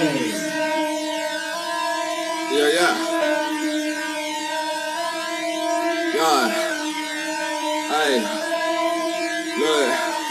Yeah. God. Hey. Look.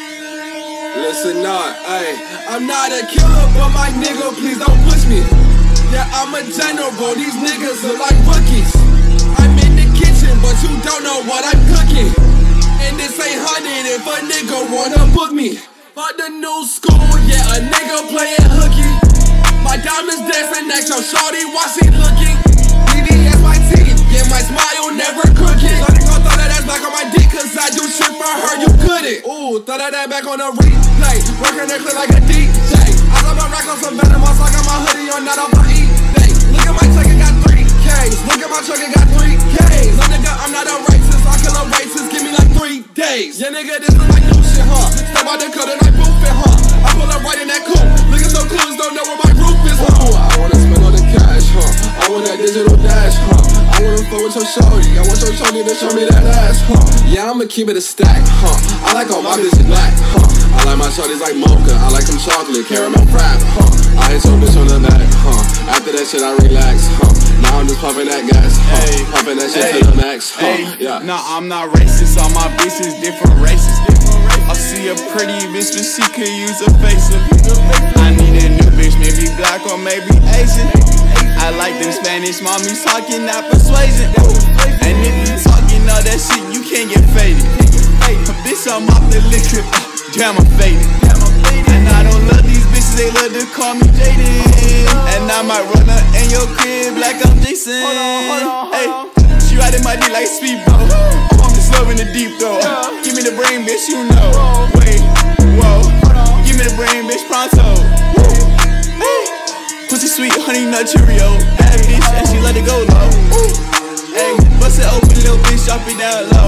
Listen up. Hey. I'm not a killer, but my nigga, please don't push me. Yeah, I'm a general. These niggas are like rookies. I'm in the kitchen, but you don't know what I'm cooking. And this ain't 100 if a nigga wanna book me. Fuck the new school, yeah, a nigga playing hooky. My diamonds dancing next to shorty while she looking. BDS my teeth, yeah, my smile never crooked. Shorty gon' throw that ass back on my dick, cause I do shit for her, you couldn't. Ooh, throw that ass back on the replay. Working that clip like a DJ. I got my rack on some venom, I got my hoodie on, not off my eBay. Look at my truck, it got 3Ks. Look at my truck, it got 3Ks. No nigga, I'm not a racist, I kill a racist, give me like 3 days. Yeah nigga, this is like new shit, huh? Step out the cut and I poof it, huh? I pull up right in that coupe. Niggas so clueless, don't know where my roof is, huh? Ooh, I wanna spend all the cash, huh? I want that digital dash, huh? I wanna fuck with your shorty, I want your shorty to show me that ass, huh? Yeah, I'ma keep it a stack, huh? I like all my bitches black, huh? I like my shorties like mocha, I like them chocolate, caramel frap, huh? I hit your bitch on the back, huh? After that shit I relax, huh? Now I'm just pumping that gas, huh? Hey, pumping that shit to the max, huh? Hey, yeah. Nah, I'm not racist, all my bitches different races. I see a pretty bitch, but she could use a facelift. I need a new bitch, maybe black or maybe Asian. I like them Spanish mommies talking that persuasion. And if you talking all that shit, you can't get faded. Bitch, I'm off the liquor, damn I'm faded. And I don't love these bitches, they love to call me jaded. And I might run up in your crib like I'm Jason. Hey, she riding my dick like a speedboat. I'm just loving the deep though. Give me the brain, bitch, you know. Wait, whoa. Give me the brain, bitch, pronto. Hey, pussy sweet, honey nut Cheerio. Bad bitch, and she let it go low. Hey, bust it open, little bitch, drop it down low.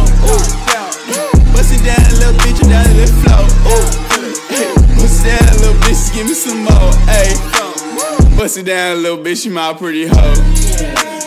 Bust it down, little bitch, and down to the flow. Hey, bust it down, little bitch, give me some more. Hey, bust it down, little bitch, you my pretty hoe.